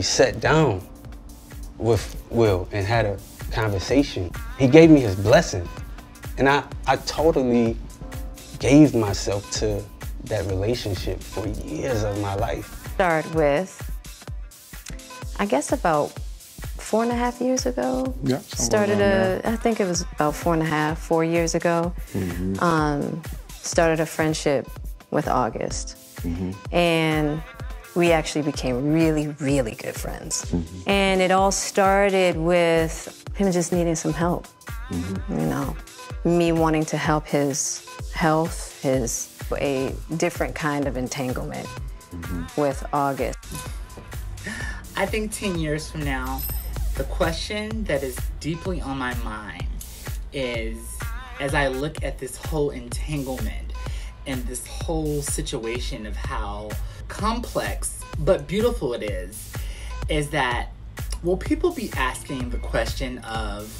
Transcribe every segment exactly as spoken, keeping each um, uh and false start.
actually sat down with Will and had a conversation. He gave me his blessing. And I, I totally gave myself to that relationship for years of my life. Start with, I guess about four and a half years ago. Yeah, started a, I think it was about four and a half, four years ago. Mm-hmm. um, started a friendship with August. Mm-hmm. And we actually became really, really good friends. Mm-hmm. And it all started with him just needing some help, mm-hmm. you know. Me wanting to help his health, his, a different kind of entanglement mm-hmm. with August. I think ten years from now, the question that is deeply on my mind is, as I look at this whole entanglement and this whole situation of how complex but beautiful it is, is that will people be asking the question of,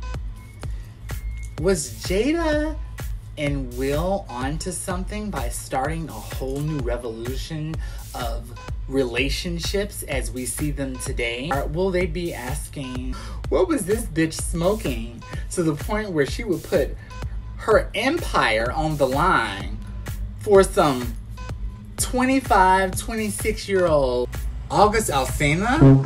was Jada and Will onto something by starting a whole new revolution of relationships as we see them today? Or will they be asking, what was this bitch smoking to the point where she would put her empire on the line for some twenty-five, twenty-six year old August Alsina?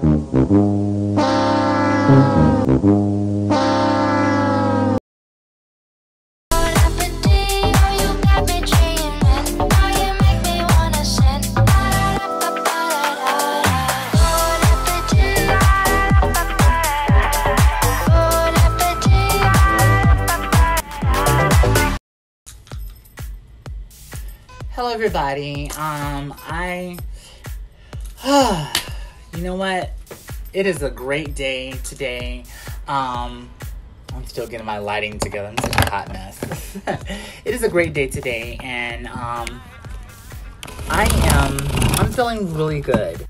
Hello everybody, um, I, uh, you know what, it is a great day today. um, I'm still getting my lighting together, I'm such a hot mess. It is a great day today, and, um, I am, I'm feeling really good.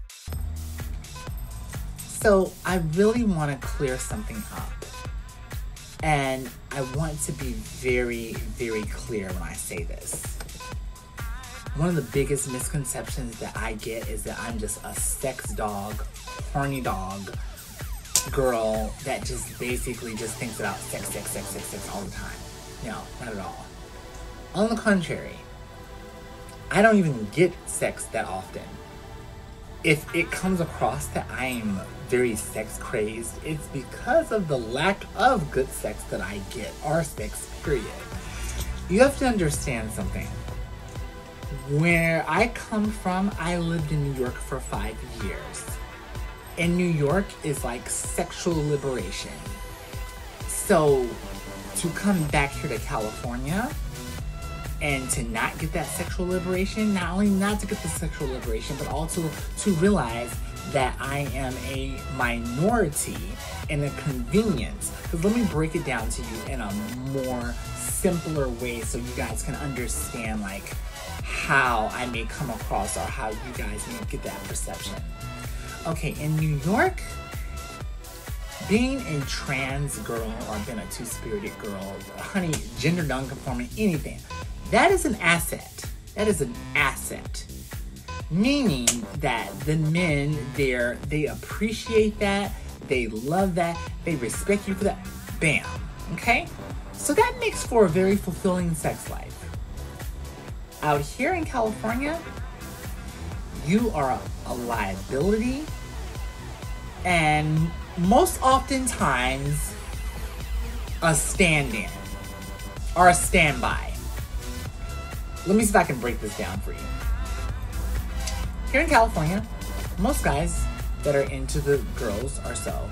So, I really want to clear something up, and I want to be very, very clear when I say this. One of the biggest misconceptions that I get is that I'm just a sex dog, horny dog girl that just basically just thinks about sex, sex, sex, sex, sex all the time. No, not at all. On the contrary, I don't even get sex that often. If it comes across that I am very sex crazed, it's because of the lack of good sex that I get, or sex, period. You have to understand something. Where I come from, I lived in New York for five years. And New York is like sexual liberation. So to come back here to California and to not get that sexual liberation, not only not to get the sexual liberation, but also to realize that I am a minority and a convenience. Because let me break it down to you in a more simpler way so you guys can understand like how I may come across or how you guys may get that perception. Okay, in New York, being a trans girl or being a two-spirited girl, honey, gender non-conforming, anything, that is an asset. That is an asset. Meaning that the men there, they appreciate that, they love that, they respect you for that. Bam. Okay? So that makes for a very fulfilling sex life. Out here in California, you are a, a liability, and most oftentimes a stand-in or a standby. Let me see if I can break this down for you. Here in California, most guys that are into the girls or so,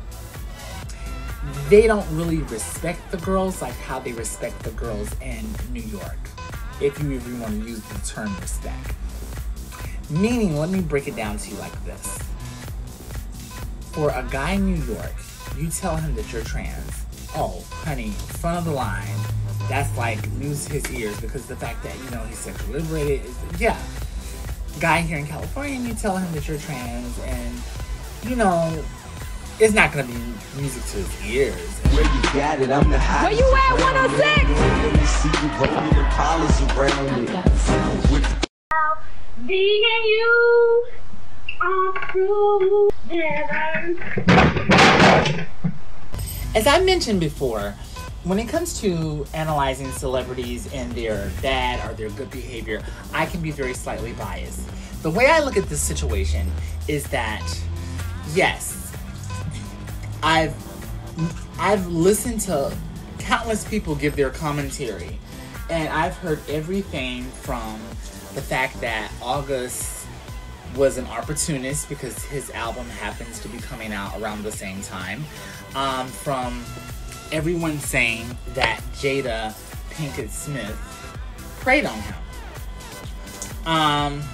they don't really respect the girls like how they respect the girls in New York. If you even want to use the term respect. Meaning, let me break it down to you like this. For a guy in New York, you tell him that you're trans. Oh, honey, front of the line. That's like news to his ears because the fact that, you know, he's sexually liberated is, yeah. Guy here in California, you tell him that you're trans and, you know, it's not gonna be music to his ears. Where you got it, I'm the high. Where you at, one oh six? Let me see you rolling the collars around it. Me and you, uh, As I mentioned before, when it comes to analyzing celebrities and their bad or their good behavior, I can be very slightly biased. The way I look at this situation is that, yes, I've I've listened to countless people give their commentary, and I've heard everything from the fact that August was an opportunist because his album happens to be coming out around the same time, um, from everyone saying that Jada Pinkett Smith preyed on him. Um,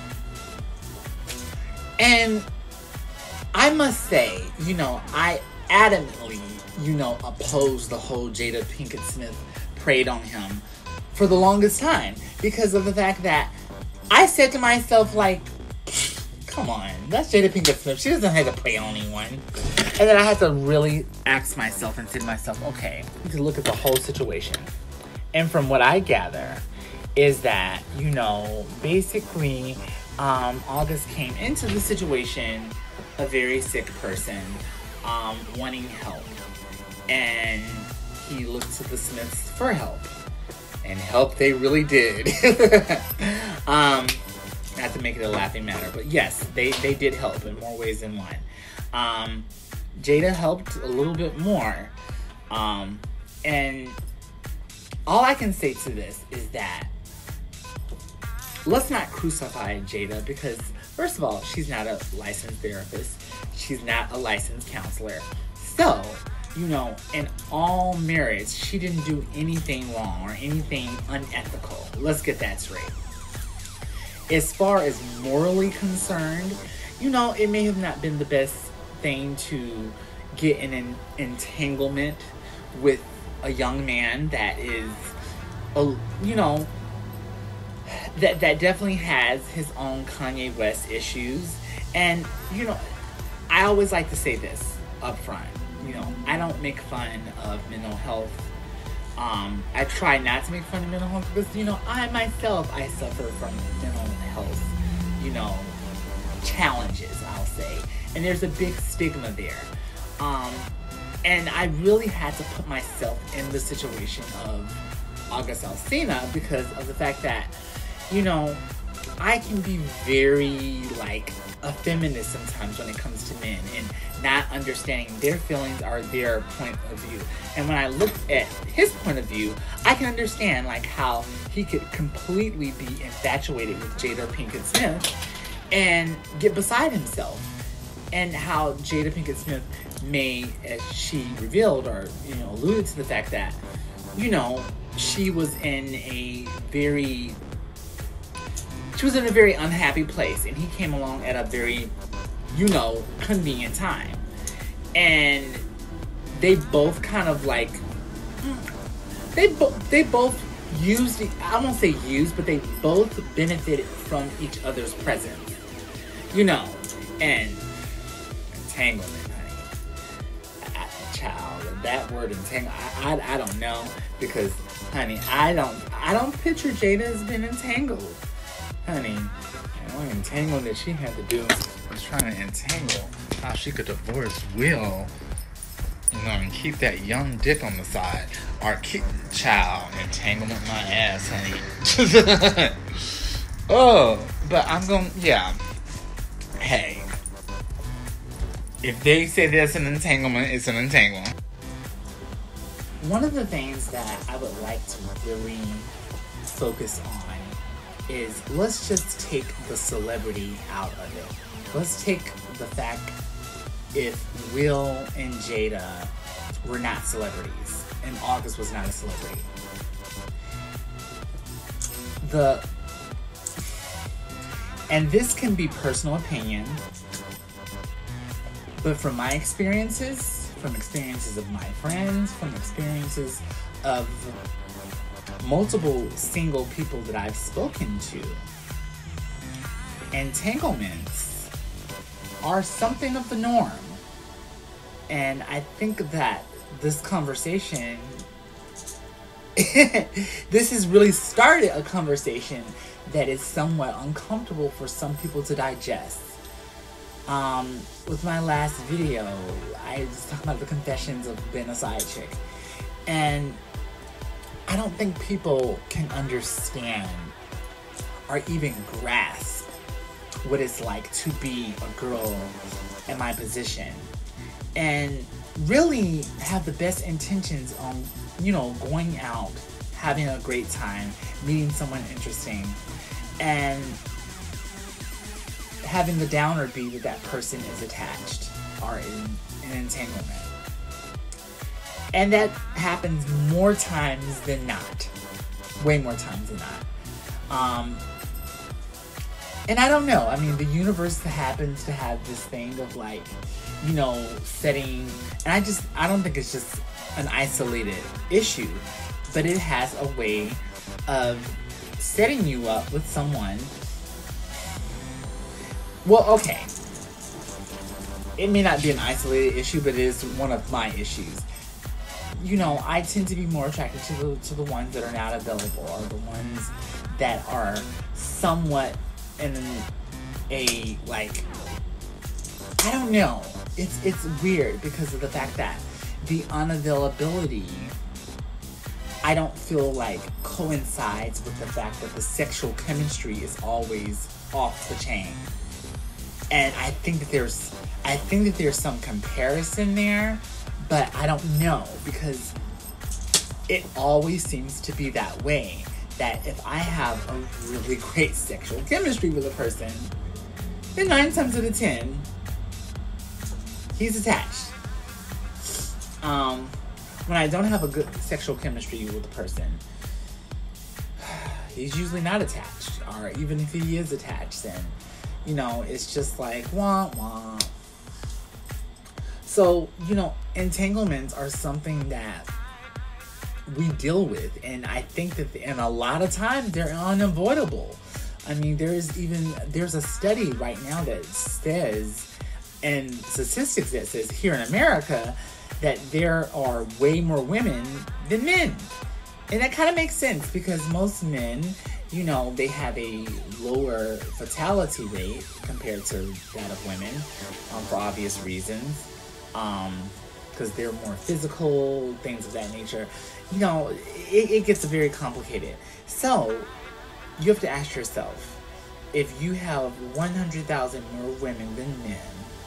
and I must say, you know, I adamantly, you know, opposed the whole Jada Pinkett Smith preyed on him for the longest time because of the fact that I said to myself, like, come on, that's Jada Pinkett Smith. She doesn't have to prey on anyone. And then I had to really ask myself and say to myself, okay, you can look at the whole situation. And from what I gather is that, you know, basically, um, August came into the situation a very sick person, um, wanting help. And he looked to the Smiths for help. And help they really did. um, not to make it a laughing matter, but yes, they, they did help in more ways than one. Um, Jada helped a little bit more. Um, and all I can say to this is that let's not crucify Jada because, first of all, she's not a licensed therapist. She's not a licensed counselor. So, you know, in all merits, she didn't do anything wrong or anything unethical. Let's get that straight. As far as morally concerned, you know, it may have not been the best thing to get in an entanglement with a young man that is, a, you know, that that definitely has his own Kanye West issues. And, you know, I always like to say this up front. You know, I don't make fun of mental health. Um, I try not to make fun of mental health because, you know, I myself, I suffer from mental health, you know, challenges, I'll say. And there's a big stigma there. Um, and I really had to put myself in the situation of August Alsina because of the fact that, you know, I can be very, like, a feminist sometimes when it comes to men and not understanding their feelings or their point of view. And when I look at his point of view, I can understand, like, how he could completely be infatuated with Jada Pinkett Smith and get beside himself. And how Jada Pinkett Smith may, as she revealed or, you know, alluded to the fact that, you know, she was in a very, she was in a very unhappy place. And he came along at a very, you know, convenient time. And they both kind of like, they, bo- they both used, I won't say used, but they both benefited from each other's presence. You know, and entanglement, honey. I, child, that word entangle, I, I, I don't know, because, honey, I don't, I don't picture Jada as being entangled, honey. The only entangle that she had to do was trying to entangle how she could divorce Will, you know, and keep that young dick on the side, or keep, child, entanglement my ass, honey. Oh, but I'm going, yeah. Hey, if they say there's an entanglement, it's an entanglement. One of the things that I would like to really focus on is let's just take the celebrity out of it. Let's take the fact if Will and Jada were not celebrities and August was not a celebrity. The And this can be personal opinion, but from my experiences, from experiences of my friends, from experiences of multiple single people that I've spoken to, entanglements are something of the norm. And I think that this conversation, this has really started a conversation that is somewhat uncomfortable for some people to digest. Um, with my last video, I was talking about the confessions of being a side chick. And I don't think people can understand or even grasp what it's like to be a girl in my position. And really have the best intentions on, you know, going out, having a great time, meeting someone interesting, and having the downer be that that person is attached or in an entanglement. And that happens more times than not. Way more times than not. Um, and I don't know. I mean, the universe happens to have this thing of like, you know, setting, and I just, I don't think it's just an isolated issue, but it has a way of setting you up with someone. Well, okay. It may not be an isolated issue, but it is one of my issues. You know, I tend to be more attracted to the, to the ones that are not available, or the ones that are somewhat in a, like, I don't know. It's, it's weird because of the fact that the unavailability, I don't feel like coincides with the fact that the sexual chemistry is always off the chain. And I think that there's, I think that there's some comparison there, but I don't know, because it always seems to be that way. That if I have a really great sexual chemistry with a person, then nine times out of ten, he's attached. Um, when I don't have a good sexual chemistry with a person, he's usually not attached. Or even if he is attached, then, you know, it's just like, wah, wah. So, you know, entanglements are something that we deal with. And I think that, and a lot of times, they're unavoidable. I mean, there's even, there's a study right now that says, and statistics that says here in America, that there are way more women than men. And that kind of makes sense, because most men, you know, they have a lower fatality rate compared to that of women, um, for obvious reasons. Um, because they're more physical, things of that nature. You know, it, it gets very complicated. So, you have to ask yourself, if you have one hundred thousand more women than men,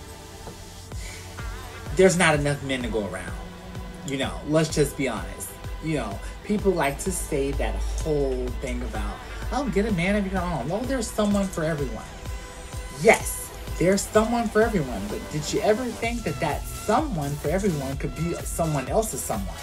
there's not enough men to go around. You know, let's just be honest. You know, people like to say that whole thing about, oh, get a man of your own. Well, there's someone for everyone. Yes, there's someone for everyone. But did you ever think that that someone for everyone could be someone else's someone?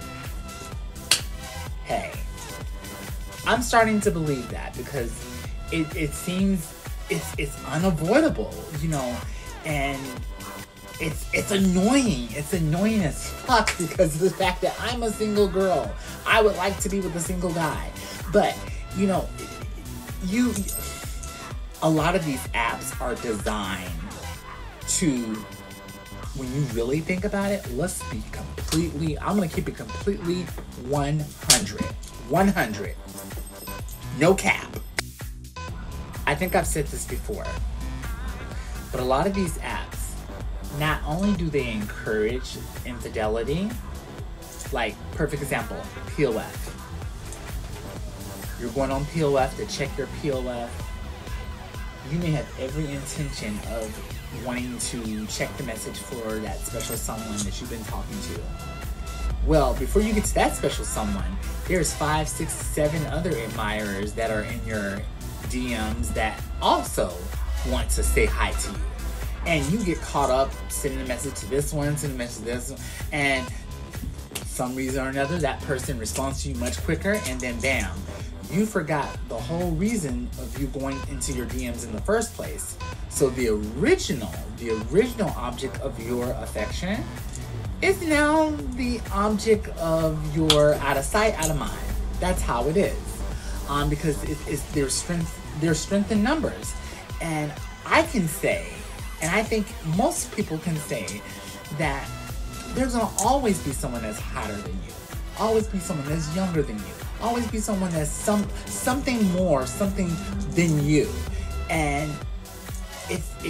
Hey, I'm starting to believe that, because it, it seems it's it's unavoidable, you know, and it's it's annoying. It's annoying as fuck, because of the fact that I'm a single girl. I would like to be with a single guy. But, you know, you a lot of these apps are designed to, when you really think about it, let's be completely, I'm going to keep it completely one hundred. one hundred. No cap. I think I've said this before, but a lot of these apps, not only do they encourage infidelity, like, perfect example, P O F. You're going on P O F to check your P O F. You may have every intention of wanting to check the message for that special someone that you've been talking to. Well, before you get to that special someone, there's five, six, seven other admirers that are in your D Ms that also want to say hi to you. And you get caught up sending a message to this one, sending a message to this one, and for some reason or another, that person responds to you much quicker, and then bam, you forgot the whole reason of you going into your D Ms in the first place. So the original, the original object of your affection is now the object of your out of sight, out of mind. That's how it is. Um, because it, it's there's strength, there's strength in numbers. And I can say, and I think most people can say, that there's gonna always be someone that's hotter than you. Always be someone that's younger than you. Always be someone that's some something more, something than you. And it's it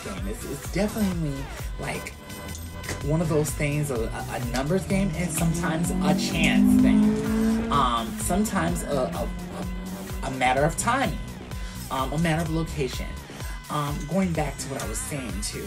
game. It's, it's definitely like one of those things, a, a numbers game, and sometimes a chance thing. Um, sometimes a, a, a matter of timing, um, a matter of location. Um, going back to what I was saying too,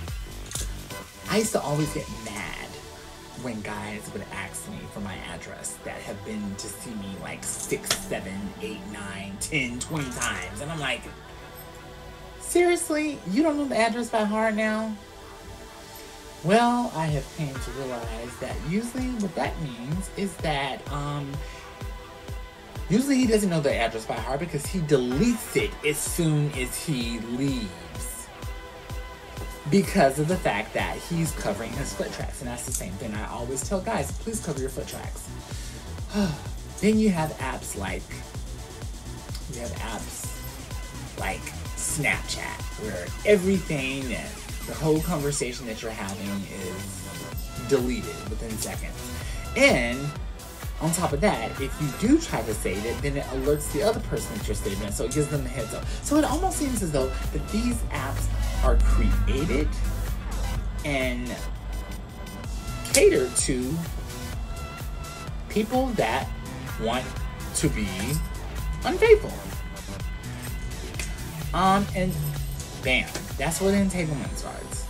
I used to always get mad when guys would ask me for my address that have been to see me like six, seven, eight, nine, ten, twenty times. And I'm like, seriously? You don't know the address by heart now? Well, I have came to realize that usually what that means is that, um, usually he doesn't know the address by heart because he deletes it as soon as he leaves. Because of the fact that he's covering his foot tracks. And that's the same thing I always tell guys, please cover your foot tracks. Then you have apps like, you have apps like Snapchat, where everything and the whole conversation that you're having is deleted within seconds. And on top of that, if you do try to save it, then it alerts the other person that you're saving it, so it gives them a heads up. So it almost seems as though that these apps are created and catered to people that want to be unfaithful. Um, and bam, that's where the entanglement starts.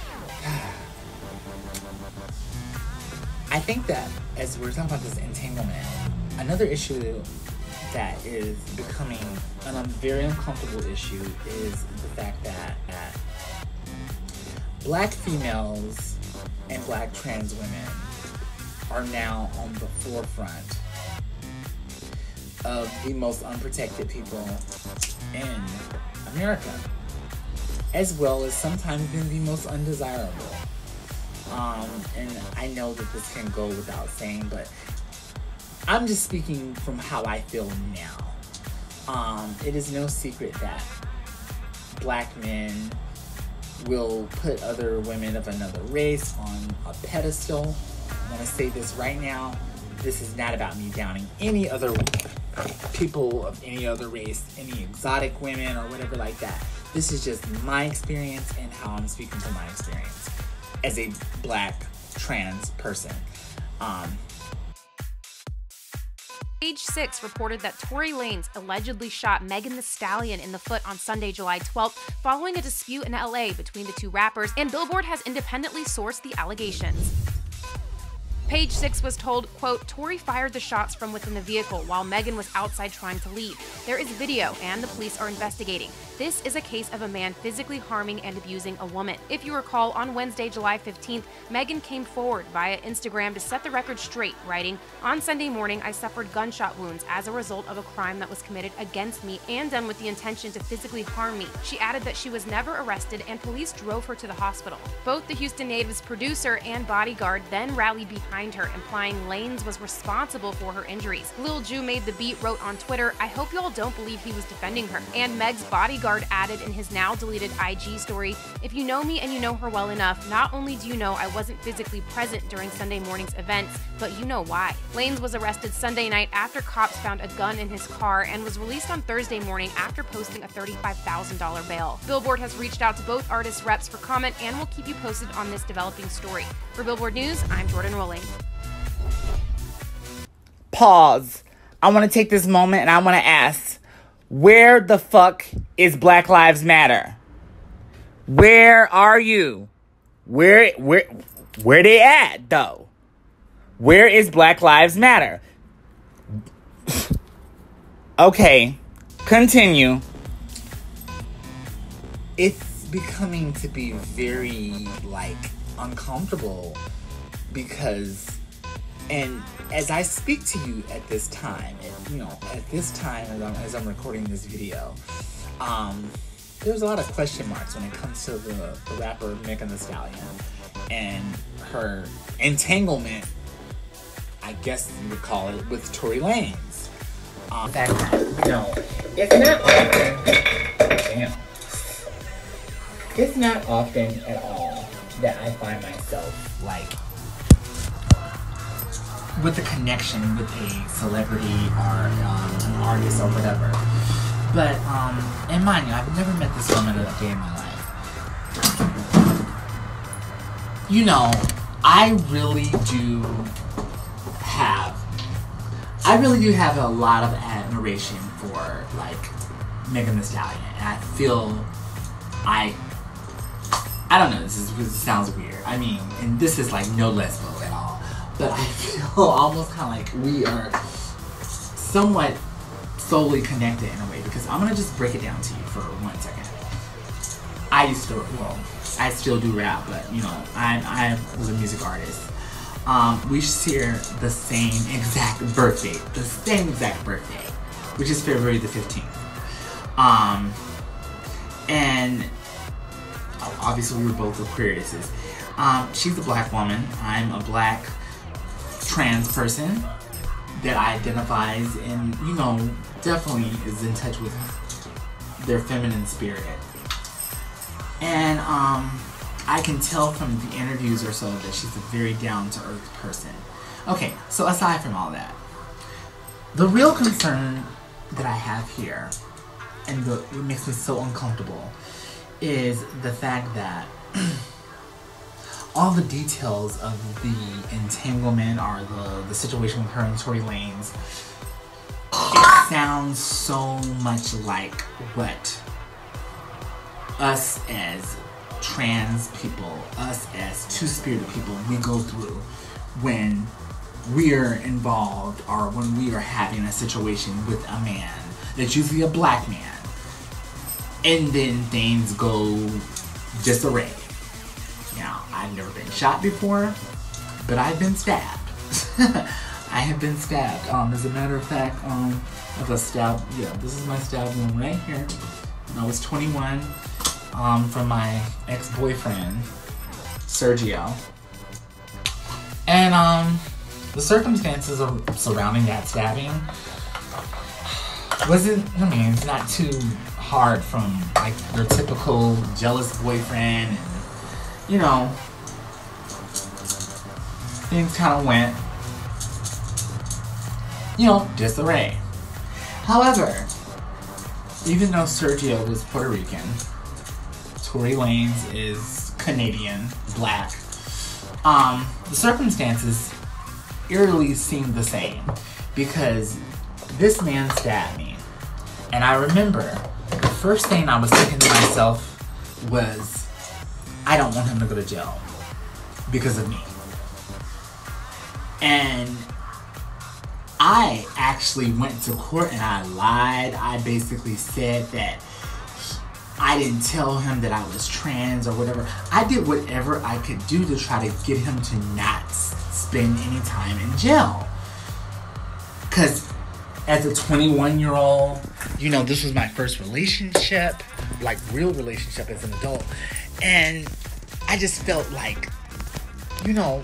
I think that as we're talking about this entanglement, another issue that is becoming a very uncomfortable issue is the fact that, that black females and black trans women are now on the forefront of the most unprotected people in America, as well as sometimes being the most undesirable. Um, and I know that this can go without saying, but I'm just speaking from how I feel now. Um, it is no secret that black men will put other women of another race on a pedestal. I want to say this right now. This is not about me downing any other people of any other race, any exotic women or whatever like that. This is just my experience and how I'm speaking from my experience as a black trans person. Um, Page Six reported that Tory Lanez allegedly shot Megan Thee Stallion in the foot on Sunday, July twelfth, following a dispute in L A between the two rappers, and Billboard has independently sourced the allegations. Page Six was told, quote, Tory fired the shots from within the vehicle while Megan was outside trying to leave. There is video and the police are investigating. This is a case of a man physically harming and abusing a woman. If you recall, on Wednesday, July fifteenth, Megan came forward via Instagram to set the record straight, writing, on Sunday morning, I suffered gunshot wounds as a result of a crime that was committed against me and done with the intention to physically harm me. She added that she was never arrested and police drove her to the hospital. Both the Houston native's producer and bodyguard then rallied behind her, implying Lanez was responsible for her injuries. Lil Ju Made the Beat wrote on Twitter, I hope y'all don't believe he was defending her. And Meg's bodyguard added in his now deleted I G story, if you know me and you know her well enough, not only do you know I wasn't physically present during Sunday morning's events, but you know why. Lanez was arrested Sunday night after cops found a gun in his car and was released on Thursday morning after posting a thirty-five thousand dollar bail. Billboard has reached out to both artists' reps for comment and will keep you posted on this developing story. For Billboard News, I'm Jordan Rolling. Pause. I want to take this moment and I want to ask, where the fuck is Black Lives Matter? Where are you? Where, where, where they at, though? Where is Black Lives Matter? Okay, continue. It's becoming to be very, like, uncomfortable because, and as I speak to you at this time, and, you know, at this time as I'm, as I'm recording this video, um, there's a lot of question marks when it comes to the, the rapper Megan Thee Stallion and her entanglement, I guess you would call it, with Tory Lanez. Um, in fact, you know, it's not often, damn, it's not often at all that I find myself, like, with a connection with a celebrity or um, an artist or whatever. But, um, and mind you, I've never met this woman in a day in my life. you know, I really do have, I really do have a lot of admiration for, like, Megan Thee Stallion. And I feel, I, I don't know, this, is, this sounds weird. I mean, and this is, like, no lesbo at all. But I feel almost kind of like we are somewhat solely connected in a way. Because I'm going to just break it down to you for one second. I used to, well, I still do rap, but, you know, I, I was a music artist. Um, we share the same exact birthday, the same exact birthday, which is February the fifteenth. Um, and obviously we were both Aquariuses. Um, she's a black woman. I'm a black trans person that identifies and, you know, definitely is in touch with their feminine spirit. And um, I can tell from the interviews or so that she's a very down-to-earth person. Okay, so aside from all that, the real concern that I have here, and the, what makes me so uncomfortable, is the fact that all the details of the entanglement or the, the situation with her and Tory Lanez, it sounds so much like what us as trans people, us as two-spirited people, we go through when we're involved or when we are having a situation with a man that's usually a black man, and then things go disarray. Now, I've never been shot before, but I've been stabbed. I have been stabbed. Um, as a matter of fact, um, I got stabbed. Yeah, this is my stab wound right here. When I was twenty-one. Um, from my ex-boyfriend, Sergio. And, um, the circumstances of surrounding that stabbing wasn't, I mean, it's not too hard from, like, your typical jealous boyfriend. And, you know, things kind of went, you know, disarray. However, even though Sergio was Puerto Rican, Tory Lanez is Canadian, black. Um, the circumstances eerily seemed the same because this man stabbed me. And I remember the first thing I was thinking to myself was, I don't want him to go to jail because of me. And I actually went to court and I lied. I basically said that I didn't tell him that I was trans or whatever. I did whatever I could do to try to get him to not spend any time in jail. Because as a twenty-one-year-old, you know, this was my first relationship, like real relationship as an adult. And I just felt like, you know,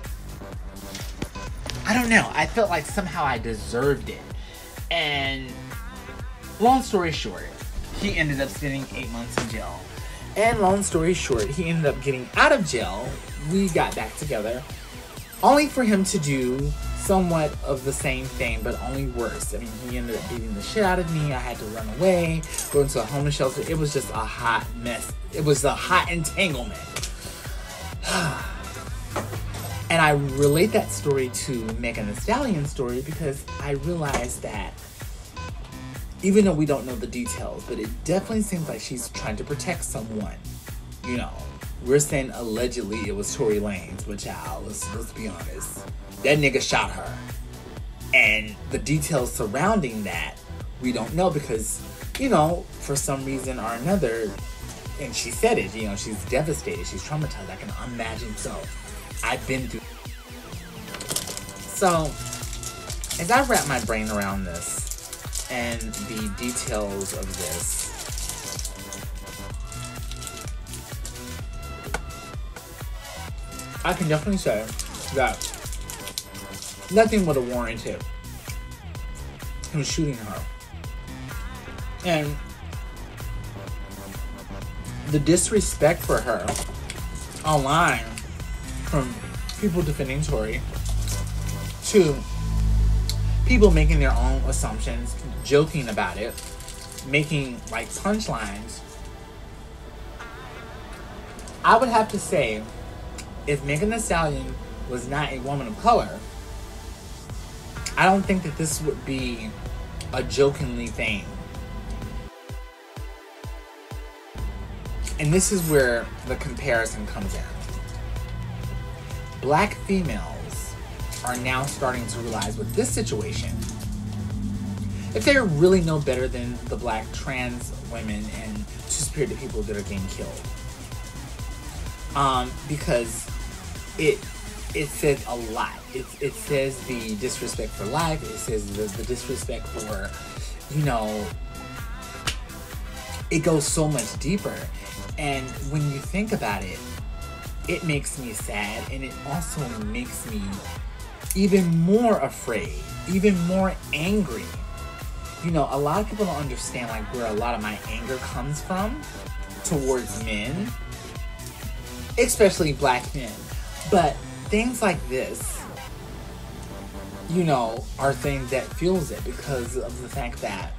I don't know. I felt like somehow I deserved it. And long story short, he ended up spending eight months in jail. And long story short, he ended up getting out of jail. We got back together. Only for him to do somewhat of the same thing, but only worse. I mean, he ended up beating the shit out of me. I had to run away, go into a homeless shelter. It was just a hot mess. It was a hot entanglement. And I relate that story to Megan Thee Stallion's story because I realized that even though we don't know the details, but it definitely seems like she's trying to protect someone. You know, we're saying allegedly it was Tory Lanez, but child, let's, let's be honest. That nigga shot her. And the details surrounding that, we don't know because, you know, for some reason or another, and she said it, you know, she's devastated, she's traumatized. I can imagine so. I've been through. So, as I wrap my brain around this, and the details of this, I can definitely say that nothing would have warranted him shooting her. And the disrespect for her online from people defending Tory to people making their own assumptions, joking about it, making like punchlines. I would have to say if Megan Thee Stallion was not a woman of color, I don't think that this would be a jokingly thing. And this is where the comparison comes in. Black females are now starting to realize with this situation, if they're really no better than the black trans women and two-spirited people that are getting killed. Um, because it it says a lot. It, it says the disrespect for life. It says the, the disrespect for, you know, it goes so much deeper. And when you think about it, it makes me sad, and it also makes me even more afraid, even more angry. You know, a lot of people don't understand like where a lot of my anger comes from towards men, especially black men. But things like this, you know, are things that fuels it because of the fact that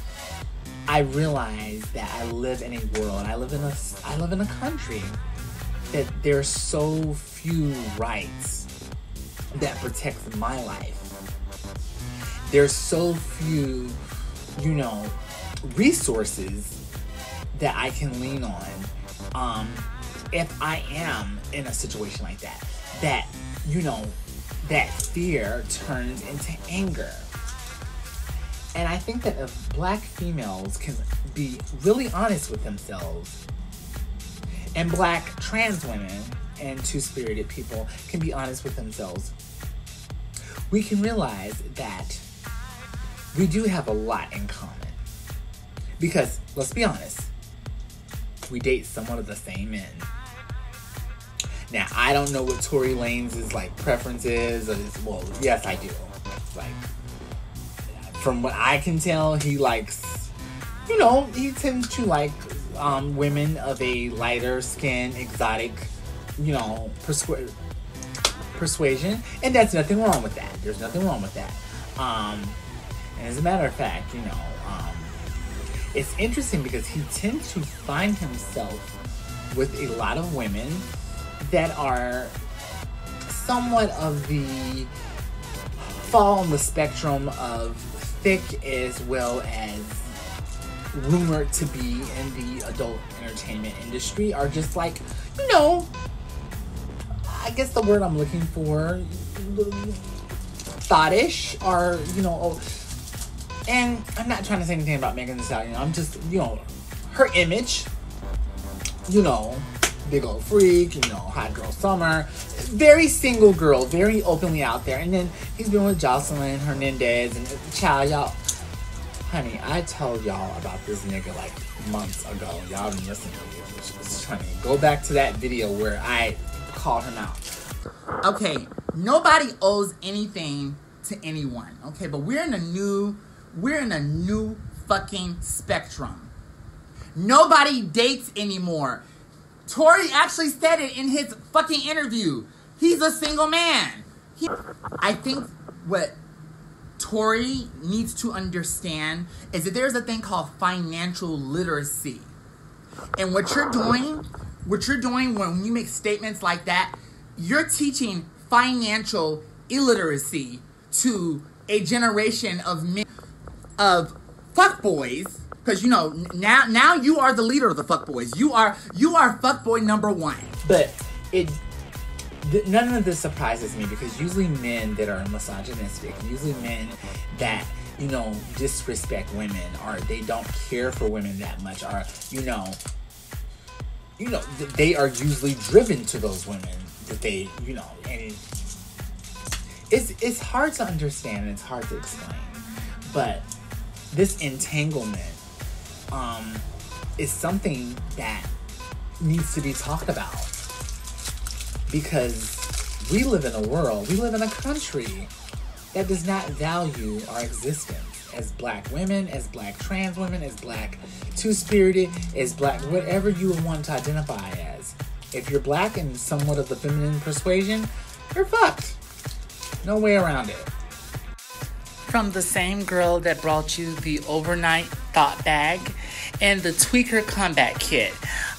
I realize that I live in a world, I live in a, I live in a country that there's so few rights that protect my life. There's so few, you know, resources that I can lean on um, if I am in a situation like that. That, you know, that fear turns into anger. And I think that if black females can be really honest with themselves, and black trans women and two-spirited people can be honest with themselves, we can realize that we do have a lot in common. Because, let's be honest, we date somewhat of the same men. Now, I don't know what Tory Lanez's, like, preference is. Or his, well, yes, I do. Like, from what I can tell, he likes, you know, he tends to like um, women of a lighter skin, exotic, you know, persu- persuasion. And that's nothing wrong with that. There's nothing wrong with that. Um, and as a matter of fact, you know, um, it's interesting because he tends to find himself with a lot of women that are somewhat of the fall on the spectrum of thick as well as rumored to be in the adult entertainment industry, are just like, you know, I guess the word I'm looking for, thoughtish, or, you know, and I'm not trying to say anything about Megan Thee Stallion, I'm just, you know, her image, you know, big old freak, you know, hot girl summer, very single girl, very openly out there. And then he's been with Jocelyn Hernandez, and child, y'all, honey, I told y'all about this nigga like months ago. Y'all didn't listen to me. It's funny. Go back to that video where I called him out. Okay, nobody owes anything to anyone. Okay, but we're in a new, we're in a new fucking spectrum. Nobody dates anymore. Tory actually said it in his fucking interview. He's a single man. He, I think what Tory needs to understand is that there's a thing called financial literacy. And what you're doing, what you're doing when you make statements like that, you're teaching financial illiteracy to a generation of men, of fuckboys. Because, you know, now now you are the leader of the fuckboys. You are you are fuckboy number one. But it th- none of this surprises me, because usually men that are misogynistic, usually men that, you know, disrespect women, or they don't care for women that much, or, you know, you know, th- they are usually driven to those women that they, you know, and it's it's hard to understand and it's hard to explain. But this entanglement Um, is something that needs to be talked about, because we live in a world, we live in a country that does not value our existence as black women, as black trans women, as black two-spirited, as black, whatever you want to identify as. If you're black and somewhat of the feminine persuasion, you're fucked. No way around it. From the same girl that brought you the overnight thought bag and the tweaker combat kit.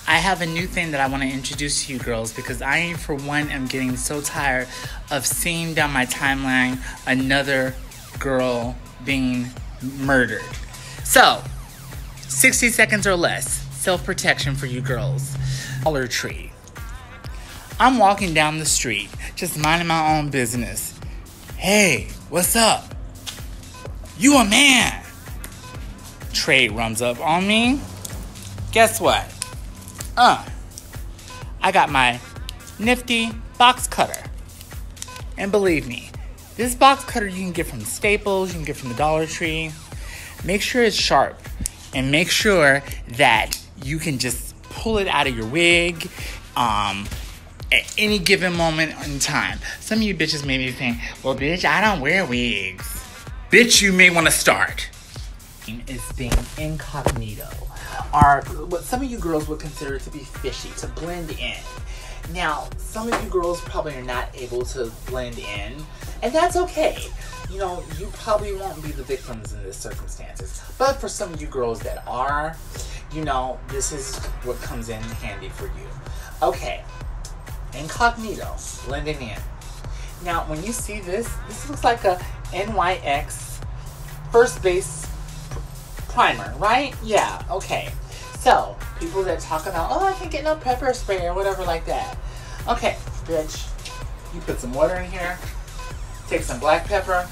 I have a new thing that I want to introduce to you girls, because I, for one, am getting so tired of seeing down my timeline another girl being murdered. So, sixty seconds or less, self-protection for you girls. Dollar Tree. I'm walking down the street, just minding my own business. Hey, what's up? You a man. Trey runs up on me. Guess what? Uh, I got my nifty box cutter. And believe me, this box cutter you can get from Staples, you can get from the Dollar Tree. Make sure it's sharp, and make sure that you can just pull it out of your wig um, at any given moment in time. Some of you bitches may be saying, well, bitch, I don't wear wigs. Bitch, you may want to start. Is being incognito, or what some of you girls would consider to be fishy, to blend in. Now, some of you girls probably are not able to blend in, and that's okay. You know, you probably won't be the victims in this circumstances. But for some of you girls that are, you know, this is what comes in handy for you. Okay, incognito, blending in. Now, when you see this, this looks like a N Y X first base primer, right? Yeah, okay. So, people that talk about, oh, I can't get no pepper spray or whatever like that. Okay, bitch, you put some water in here, take some black pepper,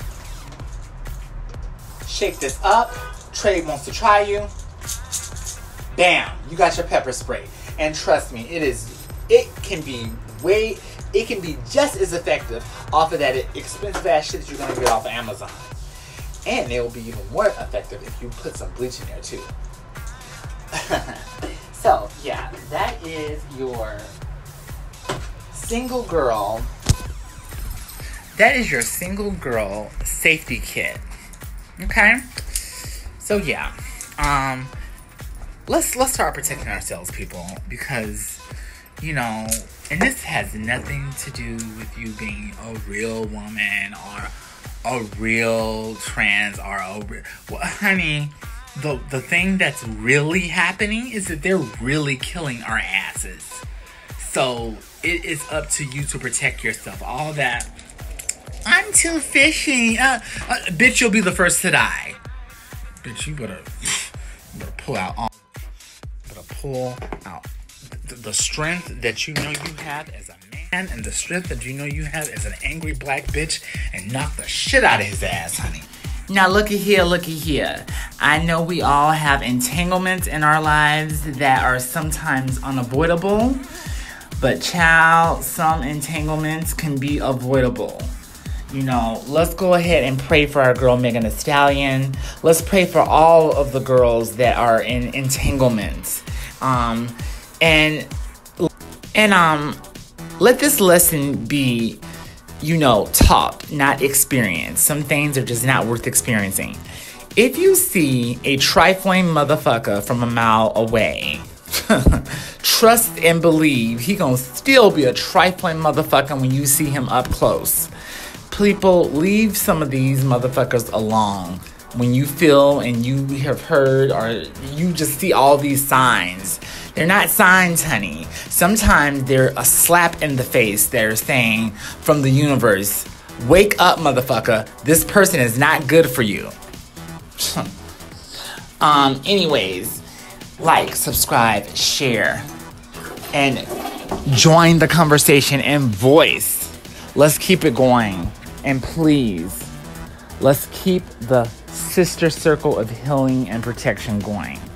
shake this up. Trey wants to try you. Bam, you got your pepper spray. And trust me, it is, it can be way, it can be just as effective off of that expensive ass shit that you're gonna get off of Amazon. And it will be even more effective if you put some bleach in there too. So, yeah, that is your single girl. That is your single girl safety kit. Okay? So, yeah. Um, let's, let's start protecting ourselves, people. Because, you know, and this has nothing to do with you being a real woman or a real trans or a real, well, honey, the the thing that's really happening is that they're really killing our asses. So it is up to you to protect yourself. All that, I'm too fishy. Uh, uh, bitch, you'll be the first to die. Bitch, you better, you better pull out all, you better pull out the, the strength that you know you have as a man, and the strength that you know you have as an angry black bitch, and knock the shit out of his ass, honey. Now, looky here, looky here. I know we all have entanglements in our lives that are sometimes unavoidable, but child, some entanglements can be avoidable. You know, let's go ahead and pray for our girl Megan Thee Stallion. Let's pray for all of the girls that are in entanglements. Um, and, and, um, let this lesson be, you know, taught, not experienced. Some things are just not worth experiencing. If you see a trifling motherfucker from a mile away, trust and believe he gonna still be a trifling motherfucker when you see him up close. People, leave some of these motherfuckers alone. When you feel and you have heard or you just see all these signs. They're not signs, honey. Sometimes they're a slap in the face. They're saying from the universe, wake up, motherfucker. This person is not good for you. um. Anyways, like, subscribe, share, and join the conversation and voice. Let's keep it going. And please, let's keep the sister circle of healing and protection going.